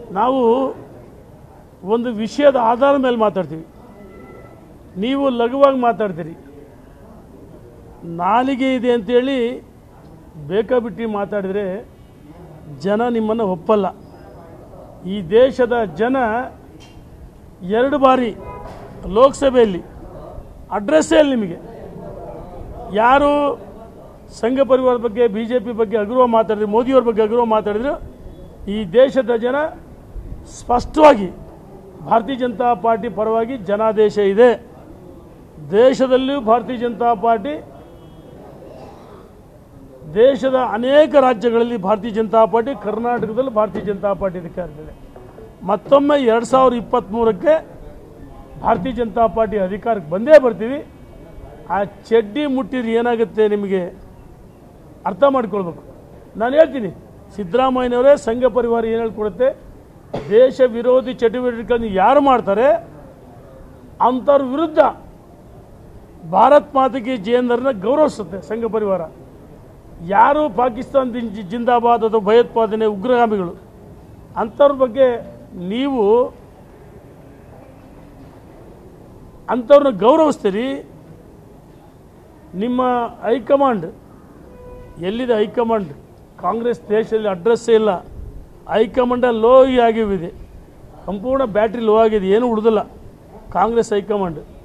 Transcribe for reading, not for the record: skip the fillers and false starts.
ನಾವು ಒಂದು ವಿಷಯದ ಆಧಾರದ ಮೇಲೆ ಮಾತಾಡ್ತೀವಿ, ನೀವು ಲಘುವಾಗಿ ಮಾತಾಡ್ತೀರಿ. ನಾಲಿಗೆ ಇದೆ ಅಂತೇಳಿ ಬೇಕಾಬಿಟ್ಟಿ ಮಾತಾಡಿದರೆ ಜನ ನಿಮ್ಮನ್ನು ಒಪ್ಪಲ್ಲ. ಈ ದೇಶದ ಜನ 2 ಬಾರಿ ಲೋಕಸಭೆಯಲ್ಲಿ ಅಡ್ರೆಸ್ಸೇ ಇಲ್ಲ ನಿಮಗೆ. ಯಾರು ಸಂಘ ಪರಿವಾರದ ಬಗ್ಗೆ, BJP ಬಗ್ಗೆ ಅಗೌರವ ಮಾತಾಡಿದ್ರು, ಮೋದಿಯವ್ರ ಬಗ್ಗೆ ಅಗೌರವ ಮಾತಾಡಿದ್ರು, ಈ ದೇಶದ ಜನ ಸ್ಪಷ್ಟವಾಗಿ ಭಾರತೀಯ ಜನತಾ ಪಾರ್ಟಿ ಪರವಾಗಿ ಜನಾದೇಶ ಇದೆ. ದೇಶದಲ್ಲಿಯೂ ಭಾರತೀಯ ಜನತಾ ಪಾರ್ಟಿ, ದೇಶದ ಅನೇಕ ರಾಜ್ಯಗಳಲ್ಲಿ ಭಾರತೀಯ ಜನತಾ ಪಾರ್ಟಿ, ಕರ್ನಾಟಕದಲ್ಲಿ ಭಾರತೀಯ ಜನತಾ ಪಾರ್ಟಿ ಅಧಿಕಾರದಲ್ಲಿದೆ. ಮತ್ತೊಮ್ಮೆ 2023ಕ್ಕೆ ಭಾರತೀಯ ಜನತಾ ಪಾರ್ಟಿ ಅಧಿಕಾರಕ್ಕೆ ಬಂದೇ ಬರ್ತೀವಿ. ಆ ಚಡ್ಡಿ ಮುಟ್ಟಿದ್ರೆ ಏನಾಗುತ್ತೆ ನಿಮಗೆ ಅರ್ಥ ಮಾಡ್ಕೊಳ್ಬೇಕು. ನಾನು ಹೇಳ್ತೀನಿ, ಸಿದ್ದರಾಮಯ್ಯನವರೇ ಸಂಘ ಪರಿವಾರ ಏನು ಹೇಳ್ಕೊಡುತ್ತೆ, ದೇಶ ವಿರೋಧಿ ಚಟುವಟಿಕೆಗಳನ್ನು ಯಾರು ಮಾಡ್ತಾರೆ ಅಂಥವ್ರ ವಿರುದ್ಧ ಭಾರತ್ ಮಾತೆಗೆ ಜೇಂದರ್ನ ಗೌರವಿಸುತ್ತೆ ಸಂಘ ಪರಿವಾರ. ಯಾರು ಪಾಕಿಸ್ತಾನ ಜಿಂದಾಬಾದ್ ಅಥವಾ ಭಯೋತ್ಪಾದನೆ ಉಗ್ರಗಾಮಿಗಳು ಅಂಥವ್ರ ಬಗ್ಗೆ ನೀವು ಅಂಥವ್ರನ್ನ ಗೌರವಿಸ್ತೀರಿ. ನಿಮ್ಮ ಹೈಕಮಾಂಡ್ ಎಲ್ಲಿದೆ? ಹೈಕಮಾಂಡ್ ಕಾಂಗ್ರೆಸ್ ದೇಶದಲ್ಲಿ ಅಡ್ರೆಸ್ಸೇ ಇಲ್ಲ. ಹೈಕಮಾಂಡ ಲೋ ಆಗಿದೆ, ಸಂಪೂರ್ಣ ಬ್ಯಾಟ್ರಿ ಲೋ ಆಗಿದೆ, ಏನೂ ಉಳಿದಿಲ್ಲ ಕಾಂಗ್ರೆಸ್ ಹೈಕಮಾಂಡ್.